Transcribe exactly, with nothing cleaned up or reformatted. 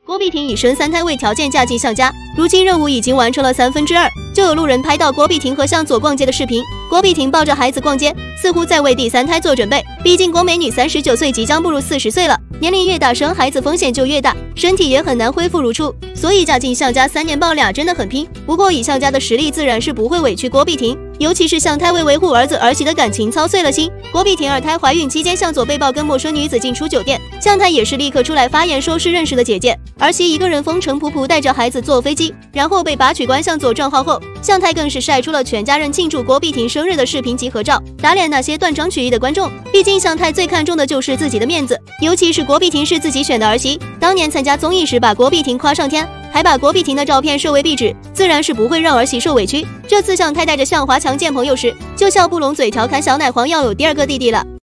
郭碧婷以生三胎为条件嫁进向家，如今任务已经完成了三分之二，就有路人拍到郭碧婷和向佐逛街的视频。郭碧婷抱着孩子逛街，似乎在为第三胎做准备。毕竟郭美女三十九岁，即将步入四十岁了，年龄越大，生孩子风险就越大，身体也很难恢复如初。所以嫁进向家三年抱俩真的很拼。不过以向家的实力，自然是不会委屈郭碧婷。尤其是向太为维护儿子儿媳的感情操碎了心。郭碧婷二胎怀孕期间，向佐被曝跟陌生女子进出酒店，向太也是立刻出来发言，说是认识的姐姐。儿媳一个人风尘仆仆带着孩子坐飞机，然后被拔取关向佐账号后，向太更是晒出了全家人庆祝郭碧婷生日的视频及合照，打脸那些断章取义的观众。毕竟向太最看重的就是自己的面子，尤其是郭碧婷是自己选的儿媳，当年参加综艺时把郭碧婷夸上天，还把郭碧婷的照片设为壁纸，自然是不会让儿媳受委屈。这次向太带着向华强见朋友时，就笑不拢嘴，调侃小奶黄要有第二个弟弟了。